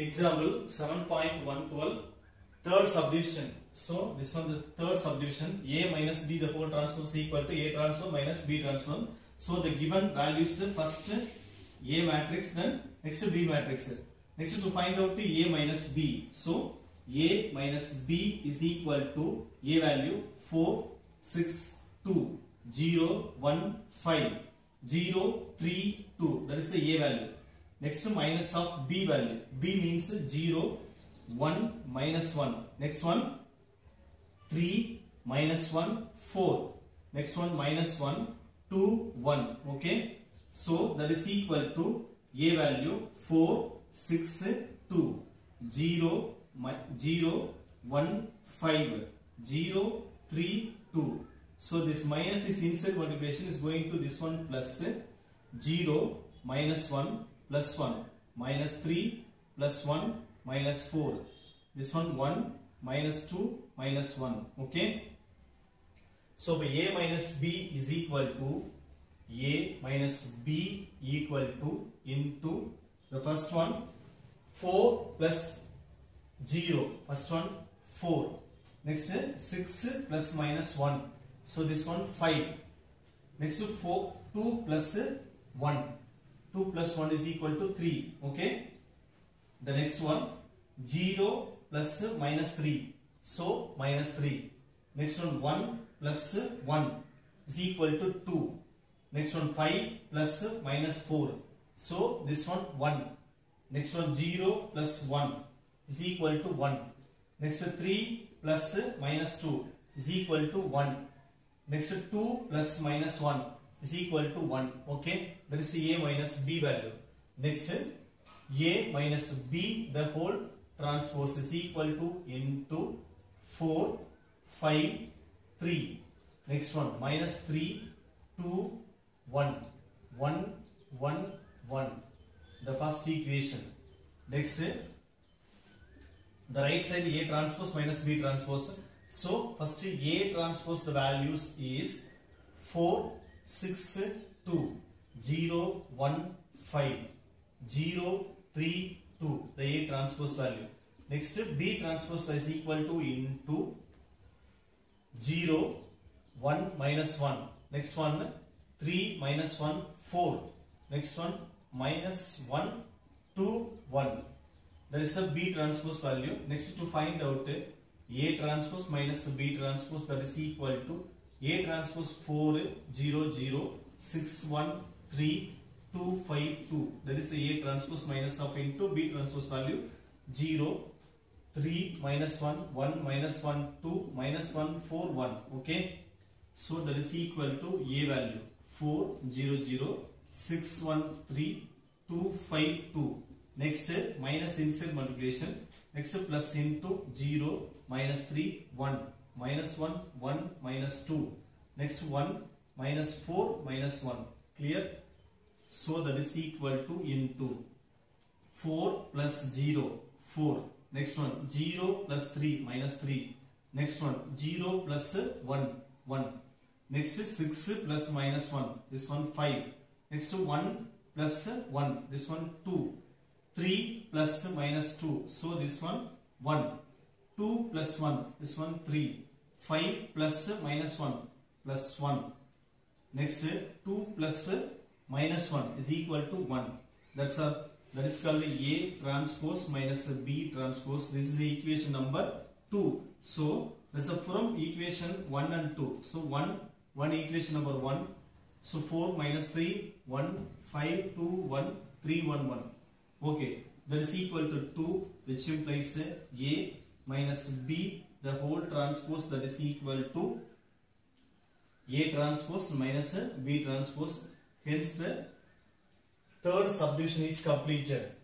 Example 7.112 third subdivision. So this one the third subdivision, A minus B the whole transpose equal to A transform minus B transform. So the given value is the first A matrix, then next B matrix. Next to find out A minus B. So A minus B is equal to A value 4, 6, 2, 0, 1, 5, 0, 3, 2. That is the A value. Next minus of B value. B means 0, 1, minus 1. Next one 3, minus 1, 4. Next one minus 1, 2, 1. Okay. So that is equal to A value 4, 6, 2, 0, 0, 1, 5, 0, 3, 2. So this minus is inside multiplication is going to this one plus 0, minus 1, plus 1, minus 3, plus 1, minus 4. This one 1, minus 2, minus 1. Okay. So by A minus B is equal to A minus B equal to into the first one 4 plus 0. First one 4. Next 6 plus minus 1. So this one 5. Next 4, 2 plus 1. 2 plus 1 is equal to 3. Okay. The next one 0 plus minus 3. So minus 3. Next one 1 plus 1 is equal to 2. Next one 5 plus minus 4. So this one 1. Next one 0 plus 1 is equal to 1. Next 3 plus minus 2 is equal to 1. Next 2 plus minus 1 is equal to 1. Okay. That is A minus B value. Next A minus B the whole transpose is equal to into 4, 5, 3. Next one minus 3, 2, 1. 1, 1, 1. The first equation. Next the right side A transpose minus B transpose. So first A transpose the values is 4, 6, 2, 0, 1, 5, 0, 3, 2. The A transpose value. Next B transpose is equal to into 0, 1, minus 1. Next one 3, minus 1, 4. Next one minus 1, 2, 1. That is a B transpose value. Next to find out A transpose minus B transpose, that is equal to A transpose 4, 0, 0, 6, 1, 3, 2, 5, 2. That is A transpose minus of into B transpose value 0, 3, minus 1, 1, minus 1, 2, minus 1, 4, 1. Okay. So that is equal to A value 4, 0, 0, 6, 1, 3, 2, 5, 2. Next minus inside multiplication. Next plus into 0, minus 3, 1, minus 1, 1, minus 2. Next 1, minus 4, minus 1. Clear? So that is equal to into 4 plus 0, 4. Next one 0 plus 3, minus 3. Next one 0 plus 1, 1. Next 6 plus minus 1. This one 5. Next 1 plus 1. This one 2. 3 plus minus 2. So this one 1. 2 plus 1. This one 3. 5 plus minus 1 plus 1. Next 2 plus minus 1 is equal to 1. That is called A transpose minus B transpose. This is the equation number 2. So that's from equation 1 and 2. So 1 equation number 1. So 4 minus 3, 1, 5, 2, 1, 3, 1, 1. Okay. That is equal to 2, which implies A minus B the whole transpose, that is equal to A transpose minus B transpose. Hence the third subdivision is completed.